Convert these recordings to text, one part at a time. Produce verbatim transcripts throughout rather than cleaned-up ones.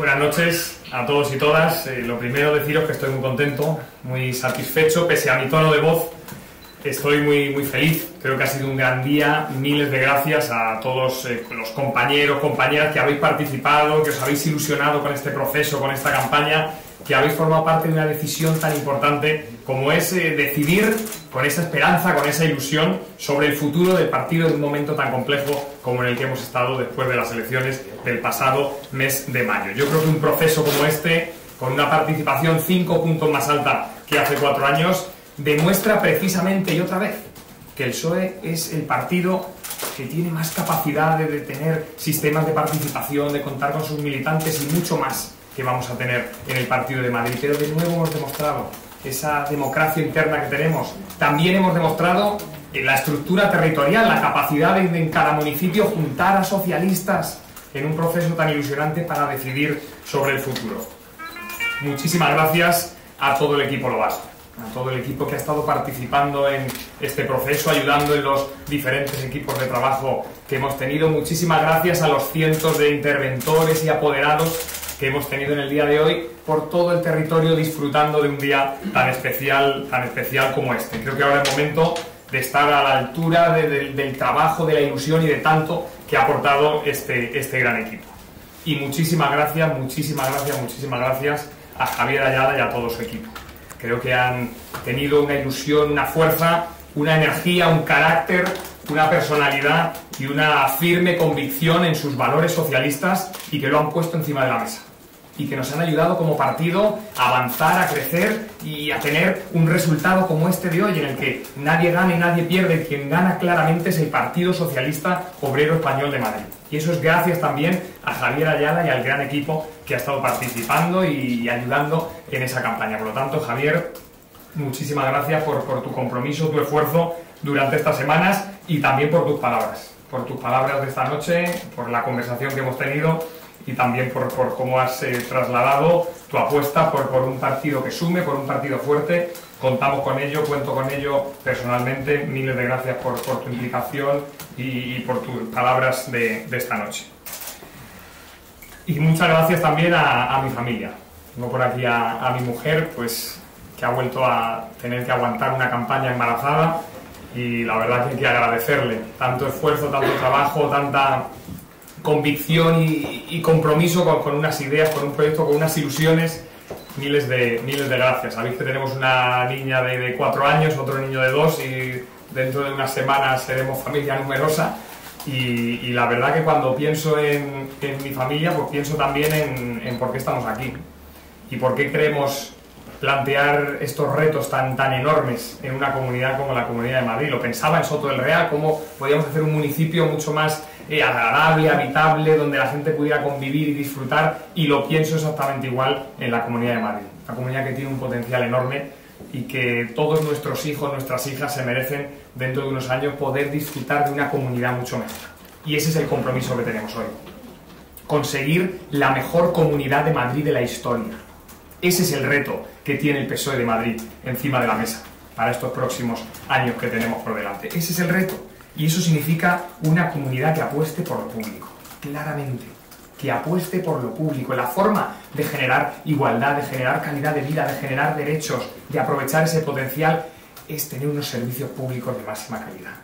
Buenas noches a todos y todas. Eh, lo primero, deciros que estoy muy contento, muy satisfecho, pese a mi tono de voz. Estoy muy, muy feliz. Creo que ha sido un gran día. Miles de gracias a todos eh, los compañeros, compañeras que habéis participado, que os habéis ilusionado con este proceso, con esta campaña, que habéis formado parte de una decisión tan importante como es eh, decidir con esa esperanza, con esa ilusión sobre el futuro del partido en un momento tan complejo como en el que hemos estado después de las elecciones del pasado mes de mayo. Yo creo que un proceso como este, con una participación cinco puntos más alta que hace cuatro años, demuestra precisamente y otra vez que el P S O E es el partido que tiene más capacidad de, de tener sistemas de participación, de contar con sus militantes y mucho más que vamos a tener en el partido de Madrid. Pero de nuevo hemos demostrado esa democracia interna que tenemos. También hemos demostrado la estructura territorial, la capacidad de, de en cada municipio juntar a socialistas en un proceso tan ilusionante para decidir sobre el futuro. Muchísimas gracias a todo el equipo Lobato, a todo el equipo que ha estado participando en este proceso, ayudando en los diferentes equipos de trabajo que hemos tenido. Muchísimas gracias a los cientos de interventores y apoderados que hemos tenido en el día de hoy por todo el territorio, disfrutando de un día tan especial, tan especial como este. Creo que ahora es momento de estar a la altura de, de, del trabajo, de la ilusión y de tanto que ha aportado este, este gran equipo. Y muchísimas gracias, muchísimas gracias, muchísimas gracias a Javier Ayala y a todo su equipo. Creo que han tenido una ilusión, una fuerza, una energía, un carácter, una personalidad y una firme convicción en sus valores socialistas y que lo han puesto encima de la mesa. Y que nos han ayudado como partido a avanzar, a crecer y a tener un resultado como este de hoy, en el que nadie gana y nadie pierde. Quien gana claramente es el Partido Socialista Obrero Español de Madrid. Y eso es gracias también a Javier Ayala y al gran equipo que ha estado participando y ayudando en esa campaña. Por lo tanto, Javier, muchísimas gracias por, por tu compromiso, tu esfuerzo durante estas semanas y también por tus palabras, por tus palabras de esta noche, por la conversación que hemos tenido y también por, por cómo has eh, trasladado tu apuesta por, por un partido que sume, por un partido fuerte. Contamos con ello, cuento con ello personalmente. Miles de gracias por, por tu implicación y, y por tus palabras de, de esta noche. Y muchas gracias también a, a mi familia. Tengo por aquí a, a mi mujer, pues, que ha vuelto a tener que aguantar una campaña embarazada, y la verdad que hay que agradecerle tanto esfuerzo, tanto trabajo, tanta convicción y, y compromiso con, con unas ideas, con un proyecto, con unas ilusiones. Miles de, miles de gracias. Sabéis que tenemos una niña de, de cuatro años, otro niño de dos, y dentro de unas semanas seremos familia numerosa. Y, y la verdad que cuando pienso en, en mi familia, pues pienso también en, en por qué estamos aquí y por qué queremos plantear estos retos tan, tan enormes en una comunidad como la Comunidad de Madrid. Lo pensaba en Soto del Real, cómo podíamos hacer un municipio mucho más eh, agradable, habitable, donde la gente pudiera convivir y disfrutar, y lo pienso exactamente igual en la Comunidad de Madrid. Una comunidad que tiene un potencial enorme y que todos nuestros hijos, nuestras hijas se merecen dentro de unos años poder disfrutar de una comunidad mucho mejor. Y ese es el compromiso que tenemos hoy. Conseguir la mejor comunidad de Madrid de la historia. Ese es el reto que tiene el P S O E de Madrid encima de la mesa para estos próximos años que tenemos por delante. Ese es el reto. Y eso significa una comunidad que apueste por lo público, claramente. Que apueste por lo público. La forma de generar igualdad, de generar calidad de vida, de generar derechos, de aprovechar ese potencial, es tener unos servicios públicos de máxima calidad.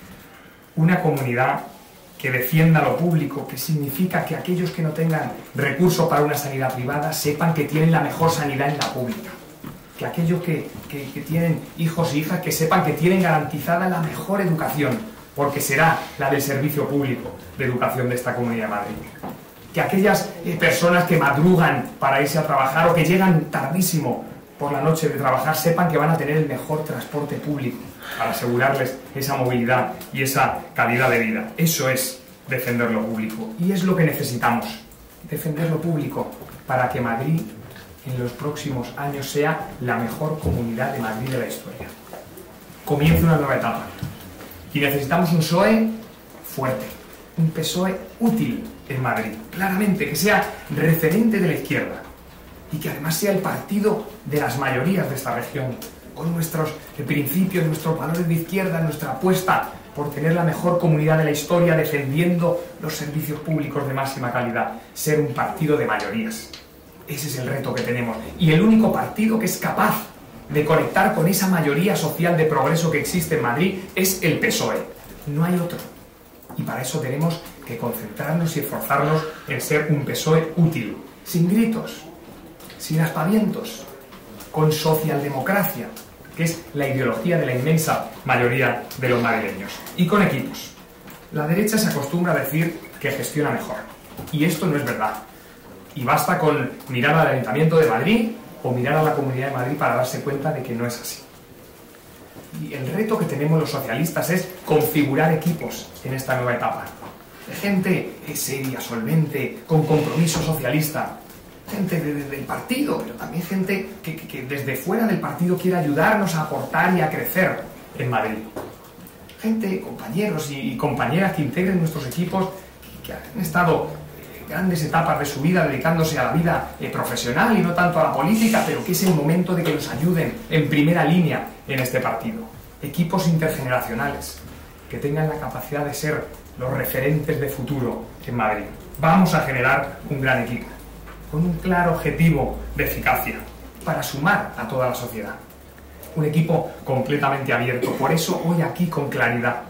Una comunidad que defienda lo público, que significa que aquellos que no tengan recursos para una sanidad privada sepan que tienen la mejor sanidad en la pública. Que aquellos que, que, que tienen hijos e hijas que sepan que tienen garantizada la mejor educación, porque será la del servicio público de educación de esta Comunidad de Madrid. Que aquellas eh, personas que madrugan para irse a trabajar o que llegan tardísimo por la noche de trabajar sepan que van a tener el mejor transporte público para asegurarles esa movilidad y esa calidad de vida. Eso es defender lo público. Y es lo que necesitamos, defender lo público, para que Madrid en los próximos años sea la mejor comunidad de Madrid de la historia. Comienza una nueva etapa. Y necesitamos un P S O E fuerte, un P S O E útil en Madrid, claramente, que sea referente de la izquierda y que además sea el partido de las mayorías de esta región, con nuestros principios, nuestros valores de izquierda, nuestra apuesta por tener la mejor comunidad de la historia defendiendo los servicios públicos de máxima calidad, ser un partido de mayorías. Ese es el reto que tenemos. Y el único partido que es capaz de conectar con esa mayoría social de progreso que existe en Madrid es el P S O E. No hay otro. Y para eso tenemos que concentrarnos y esforzarnos en ser un P S O E útil, sin gritos, sin aspavientos, con socialdemocracia, que es la ideología de la inmensa mayoría de los madrileños, y con equipos. La derecha se acostumbra a decir que gestiona mejor, y esto no es verdad. Y basta con mirar al Ayuntamiento de Madrid o mirar a la Comunidad de Madrid para darse cuenta de que no es así. Y el reto que tenemos los socialistas es configurar equipos en esta nueva etapa. De gente seria, solvente, con compromiso socialista. Gente de, de, del partido, pero también gente que, que, que desde fuera del partido quiere ayudarnos a aportar y a crecer en Madrid. Gente, compañeros y, y compañeras que integren nuestros equipos, que, que han estado en grandes etapas de su vida dedicándose a la vida eh, profesional y no tanto a la política, pero que es el momento de que nos ayuden en primera línea en este partido. Equipos intergeneracionales, que tengan la capacidad de ser los referentes de futuro en Madrid. Vamos a generar un gran equipo, con un claro objetivo de eficacia, para sumar a toda la sociedad. Un equipo completamente abierto. Por eso hoy aquí con claridad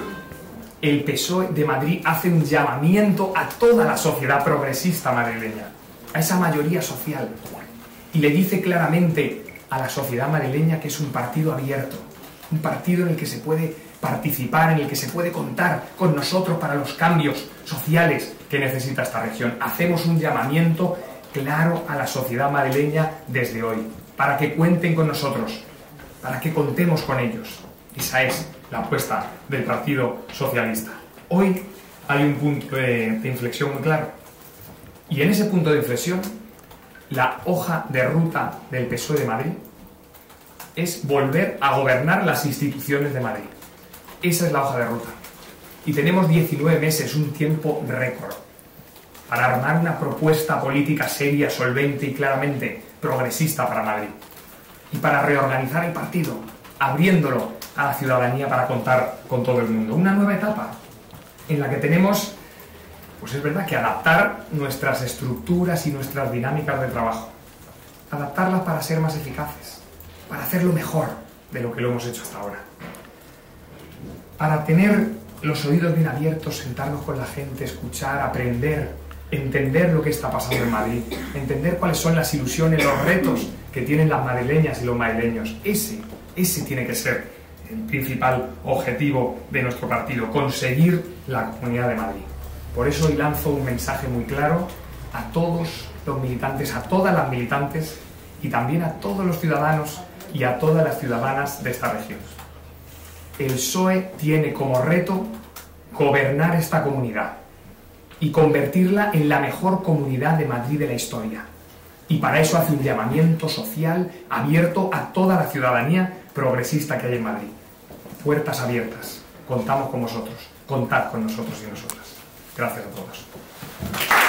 el P S O E de Madrid hace un llamamiento a toda la sociedad progresista madrileña, a esa mayoría social, y le dice claramente a la sociedad madrileña que es un partido abierto, un partido en el que se puede participar, en el que se puede contar con nosotros para los cambios sociales que necesita esta región. Hacemos un llamamiento claro a la sociedad madrileña desde hoy, para que cuenten con nosotros, para que contemos con ellos. Esa es la apuesta del Partido Socialista. Hoy hay un punto de, de inflexión muy claro, y en ese punto de inflexión la hoja de ruta del P S O E de Madrid es volver a gobernar las instituciones de Madrid. Esa es la hoja de ruta. Y tenemos diecinueve meses, un tiempo récord, para armar una propuesta política seria, solvente y claramente progresista para Madrid. Y para reorganizar el partido, abriéndolo a la ciudadanía para contar con todo el mundo. Una nueva etapa en la que tenemos, pues es verdad, que adaptar nuestras estructuras y nuestras dinámicas de trabajo. Adaptarlas para ser más eficaces, para hacerlo mejor de lo que lo hemos hecho hasta ahora. Para tener los oídos bien abiertos, sentarnos con la gente, escuchar, aprender, entender lo que está pasando en Madrid, entender cuáles son las ilusiones, los retos que tienen las madrileñas y los madrileños. Ese, ese tiene que ser el principal objetivo de nuestro partido, conseguir la Comunidad de Madrid. Por eso hoy lanzo un mensaje muy claro a todos los militantes, a todas las militantes y también a todos los ciudadanos y a todas las ciudadanas de esta región. El P S O E tiene como reto gobernar esta comunidad y convertirla en la mejor comunidad de Madrid de la historia. Y para eso hace un llamamiento social abierto a toda la ciudadanía progresista que hay en Madrid. Puertas abiertas. Contamos con vosotros. Contad con nosotros y nosotras. Gracias a todos.